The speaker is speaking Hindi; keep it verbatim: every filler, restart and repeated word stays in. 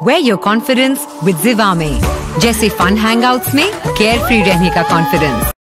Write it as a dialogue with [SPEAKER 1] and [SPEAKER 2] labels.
[SPEAKER 1] Wear your confidence with Zivame. जैसे फन हैंगआउट्स में केयर फ्री रहने का कॉन्फिडेंस।